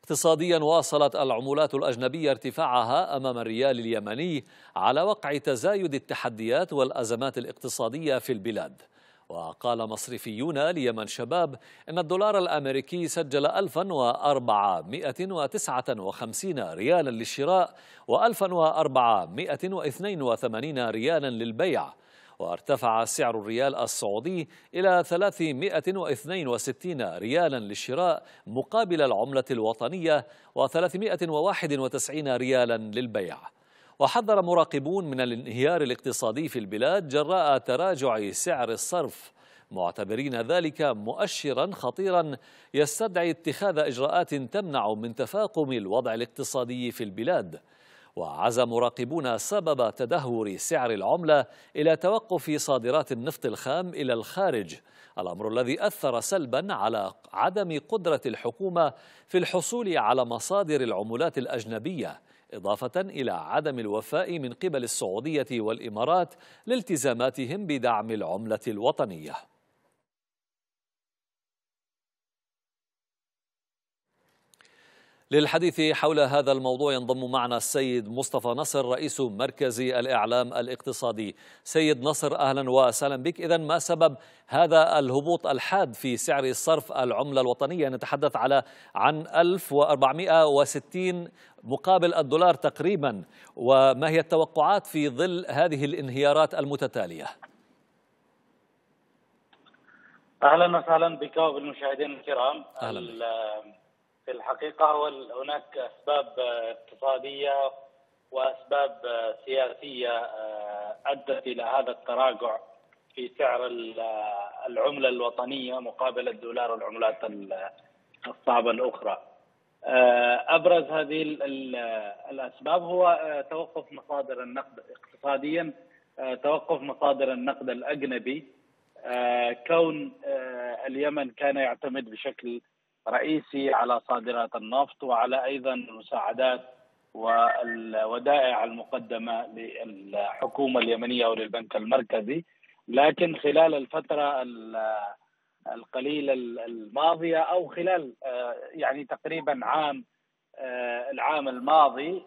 اقتصاديا، واصلت العملات الأجنبية ارتفاعها أمام الريال اليمني على وقع تزايد التحديات والأزمات الاقتصادية في البلاد. وقال مصرفيون ليمن شباب إن الدولار الأمريكي سجل 1459 ريالا للشراء و1482 ريالا للبيع، وارتفع سعر الريال السعودي إلى 362 ريالا للشراء مقابل العملة الوطنية و391 ريالا للبيع. وحذر مراقبون من الانهيار الاقتصادي في البلاد جراء تراجع سعر الصرف، معتبرين ذلك مؤشرا خطيرا يستدعي اتخاذ إجراءات تمنع من تفاقم الوضع الاقتصادي في البلاد. وعزى مراقبون سبب تدهور سعر العملة إلى توقف صادرات النفط الخام إلى الخارج، الأمر الذي أثر سلبا على عدم قدرة الحكومة في الحصول على مصادر العملات الأجنبية، إضافة إلى عدم الوفاء من قبل السعودية والإمارات لالتزاماتهم بدعم العملة الوطنية. للحديث حول هذا الموضوع ينضم معنا السيد مصطفى نصر، رئيس مركز الإعلام الاقتصادي. سيد نصر، أهلا وسهلا بك. إذن ما سبب هذا الهبوط الحاد في سعر الصرف العملة الوطنية؟ نتحدث عن 1460 مقابل الدولار تقريبا، وما هي التوقعات في ظل هذه الانهيارات المتتالية؟ أهلا وسهلا بك وبالمشاهدين الكرام. أهلا. في الحقيقة هناك أسباب اقتصادية وأسباب سياسية أدت إلى هذا التراجع في سعر العملة الوطنية مقابل الدولار والعملات الصعبة الأخرى. أبرز هذه الأسباب هو توقف مصادر النقد اقتصاديا، توقف مصادر النقد الأجنبي، كون اليمن كان يعتمد بشكل رئيسي على صادرات النفط وعلى أيضا المساعدات والودائع المقدمة للحكومة اليمنية وللبنك المركزي. لكن خلال الفترة القليلة الماضية أو خلال يعني تقريبا العام الماضي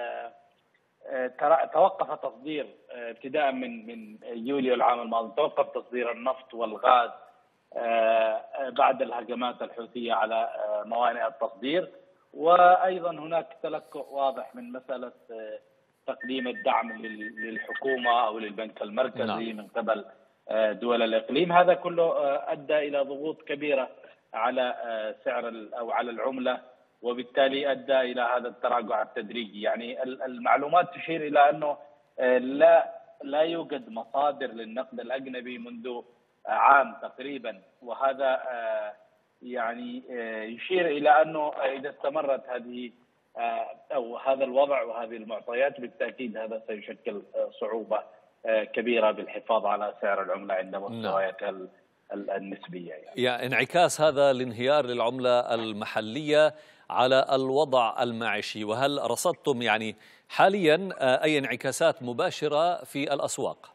توقف تصدير ابتداء من يوليو العام الماضي، توقف تصدير النفط والغاز بعد الهجمات الحوثية على موانئ التصدير. وأيضا هناك تلكؤ واضح من مسألة تقديم الدعم للحكومة أو للبنك المركزي من قبل دول الإقليم. هذا كله أدى إلى ضغوط كبيرة على سعر أو على العملة، وبالتالي أدى إلى هذا التراجع التدريجي. يعني المعلومات تشير إلى أنه لا يوجد مصادر للنقد الأجنبي منذ عام تقريبا، وهذا يعني يشير إلى أنه إذا استمرت هذه أو هذا الوضع وهذه المعطيات بالتأكيد هذا سيشكل صعوبة كبيرة بالحفاظ على سعر العملة عند مستوياتها النسبية. يعني انعكاس هذا الانهيار للعملة المحلية على الوضع المعيشي، وهل رصدتم يعني حاليا أي انعكاسات مباشرة في الأسواق؟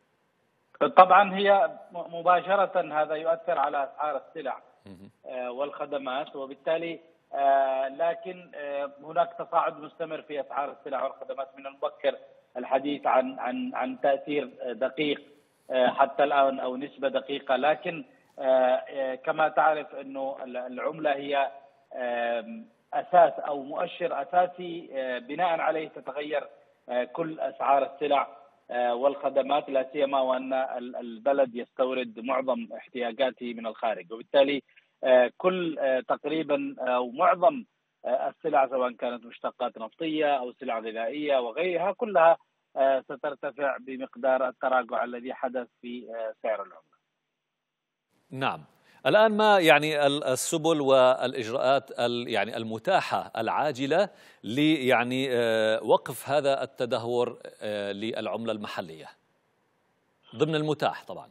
طبعا هي مباشرة هذا يؤثر على أسعار السلع والخدمات، وبالتالي لكن هناك تصاعد مستمر في أسعار السلع والخدمات. من المبكر الحديث عن تأثير دقيق حتى الآن أو نسبة دقيقة، لكن كما تعرف أنه العملة هي أساس أو مؤشر أساسي بناء عليه تتغير كل أسعار السلع والخدمات، لا سيما وأن البلد يستورد معظم احتياجاته من الخارج، وبالتالي كل تقريبا أو معظم السلع سواء كانت مشتقات نفطية أو سلع غذائية وغيرها كلها سترتفع بمقدار التراجع الذي حدث في سعر العملة. نعم. الآن ما يعني السبل والإجراءات يعني المتاحة العاجلة يعني وقف هذا التدهور للعملة المحلية ضمن المتاح؟ طبعا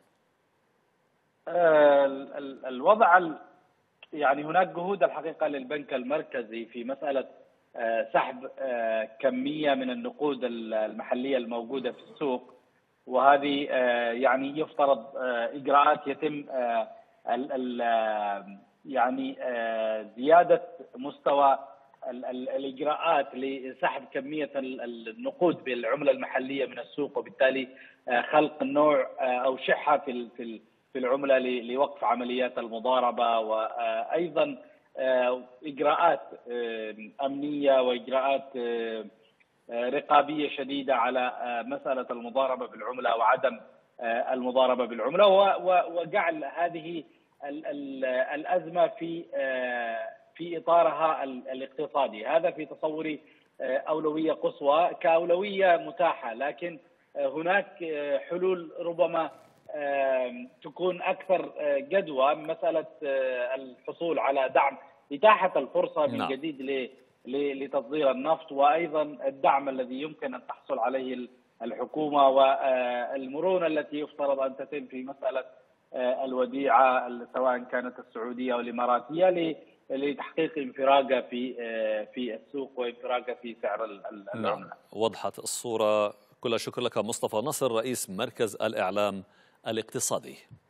الوضع يعني هناك جهود الحقيقة للبنك المركزي في مسألة سحب كمية من النقود المحلية الموجودة في السوق، وهذه يعني يفترض إجراءات يتم يعني زيادة مستوى الإجراءات لسحب كمية النقود بالعملة المحلية من السوق، وبالتالي خلق نوع أو شحة في العملة لوقف عمليات المضاربة، وأيضا إجراءات أمنية وإجراءات رقابية شديدة على مسألة المضاربة بالعملة وعدم المضاربة بالعملة، وجعل هذه الأزمة في إطارها الاقتصادي. هذا في تصوري أولوية قصوى كأولوية متاحة، لكن هناك حلول ربما تكون أكثر جدوى، مسألة الحصول على دعم، إتاحة الفرصة من جديد لتصدير النفط، وأيضا الدعم الذي يمكن أن تحصل عليه الحكومة، والمرونة التي يفترض أن تتم في مسألة الوديعة سواء كانت السعودية أو الإماراتية لتحقيق انفراجة في السوق وانفراجة في سعر العملة. وضحت الصورة. كل الشكر لك مصطفى نصر، رئيس مركز الإعلام الاقتصادي.